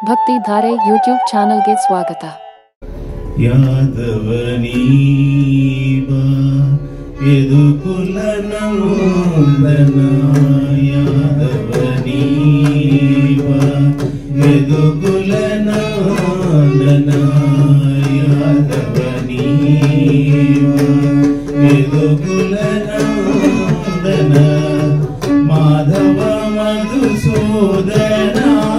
ಭಕ್ತಿ ಧಾರೆ ಯೂಟ್ಯೂಬ್ ಚಾನೆಲ್ಗೆ ಸ್ವಾಗತ. ಯಾದವನೀವ ಯದುಕುಲ ನಂದನ ಯಾದವನೀವ ಯದುಕುಲ ನಂದನ ಯಾದವನೀವ ಯದುಕುಲ ನಂದನ ಮಾಧವ ಮಧುಸೂದನ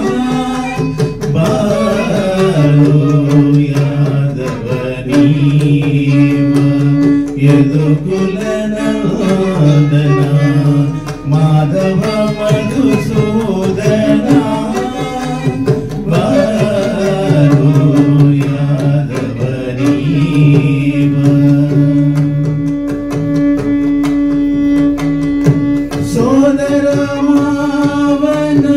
ಯದುಕುಲ ನಂದನ ಮಾಧವ ಮಧುಸೂದನ ಬಾರೋ ಯಾದವನೀವ ಸೋದರ ಮಾವನ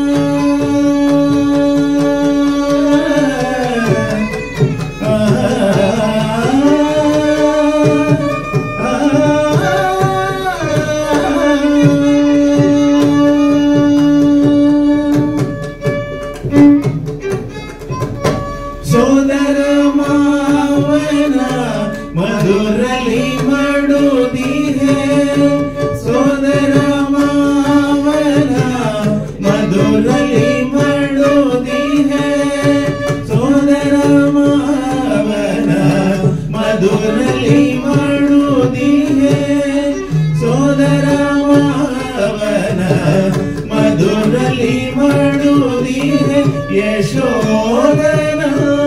ಸೋದರ ಮಾವನ ಮಧುರಲಿ ಮಾಡುದಿಹೆ ಸೋದರ ಮಾವನ ಮಧುರಲಿ ಮಾಡುದಿಹೆ ಸೋದರ ಮಾವನ ಮಧುರಲಿ ಮಾಡುದಿಹೆ ಸೋದರ ಮಾವನ ಮಧುರಲಿ ಮಾಡುದಿಹೆ ಯಶೋದನ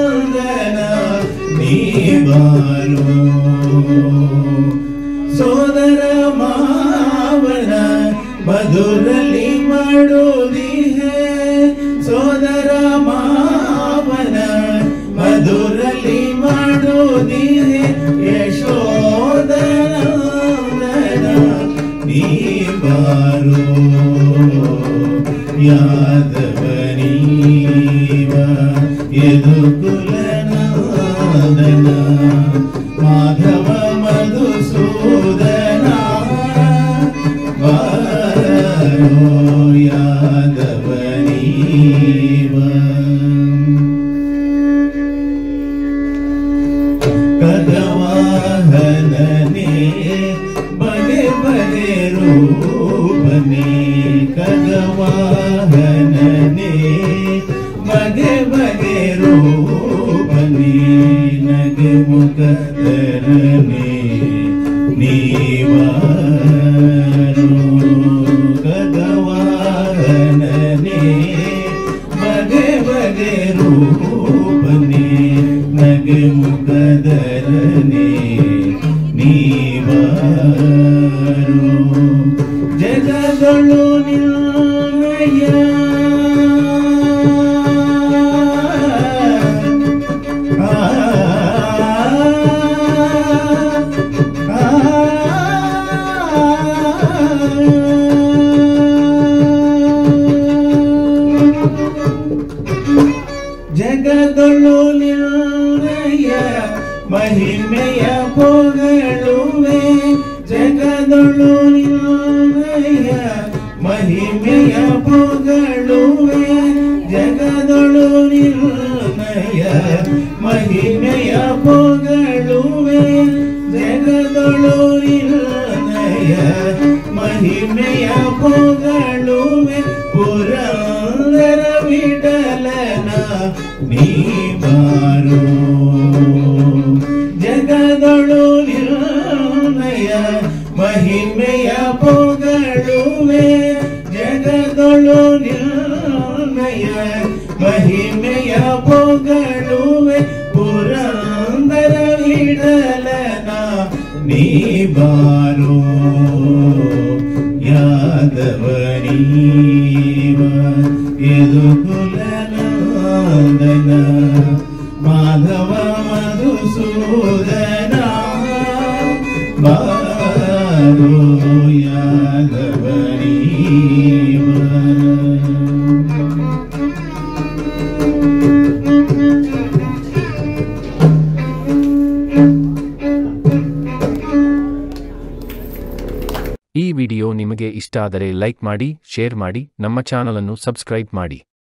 ಬಾರೋ ಸೋದರ ಮಾವನ ಮಧುರಲಿ ಮಾಡುದಿಹೆ ಸೋದರ ಮಾವನ ಮಧುರಲಿ ಮಾಡುದಿಹೆ ಯಶೋದನ ನೀ ಬಾರೋ ಯಾದವನೀವ ಯದುಕುಲ ನಂದನ ಮಾಧವ ಮಧುಸೂದನ ಬಾರೋ ಯಾದವನೀವ ಕದವಾಹನನೇ ಬಗೆ ಬಗೆ ರೂಪನೇ ಕದವಾಹನನೇ ಬಗೆ ಬಗೆ ರೂಪನೇ ನಗೆ ಮುಖಧರನೇ ನೀವಾರೋ ಕದವಾಹನನೇ ಬಗೆ ಬಗೆ ರೂಪನೇ ನಗೆ ಮುಖಧರನೇ ನೀವಾರೋ ಜಗದೊಳು ನಿನ್ನಯ ಜಗದೊಳು ನಿನ್ನಯ ಮಹಿಮೆಯ ಪೊಗಳುವೆ ಜಗದೊಳು ನಿನ್ನಯ ಮಹಿಮೆಯ ಪೊಗಳುವೆ ಜಗದೊಳು ನಿನ್ನಯ ಮಹಿಮೆಯ ಪೊಗಳುವೆ ಜಗದೊಳು ನಿನ್ನಯ ಮಹಿಮೆಯ ಪೊಗಳುವೆ ಪುರಂದರ ವಿಠಲನ ನೀ ಬಾರೋ ಜಗದೊಳು ನಿನ್ನಯ ಮಹಿಮೆಯ ಪೊಗಳುವೆ ಜಗದೊಳು ನಿನ್ನಯ ಮಹಿಮೆಯ ಪೊಗಳುವೆ ಪುರಂದರ ವಿಠಲನ ನೀ ಬಾರೋ ಯಾದವನೀವ ಯದುಕುಲ ನಂದನ ಮಾಧವ ಮಧುಸೂದನ ಬಾರೋ ಯಾದವನೀವ ಈ ವಿಡಿಯೋ ನಿಮಗೆ ಇಷ್ಟ ಆದರೆ ಲೈಕ್ ಮಾಡಿ, ಶೇರ್ ಮಾಡಿ, ನಮ್ಮ ಚಾನಲ್ ಅನ್ನು ಸಬ್ಸ್ಕ್ರೈಬ್ ಮಾಡಿ.